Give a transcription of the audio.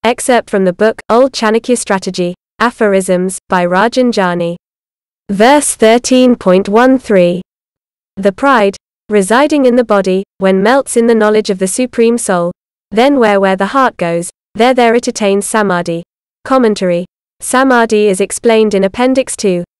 Excerpt from the book, Old Chanakya Strategy, Aphorisms, by Rajen Jani. Verse 13.13. The pride, residing in the body, when melts in the knowledge of the Supreme Soul, then where the heart goes, there it attains samadhi. Commentary. Samadhi is explained in Appendix 2.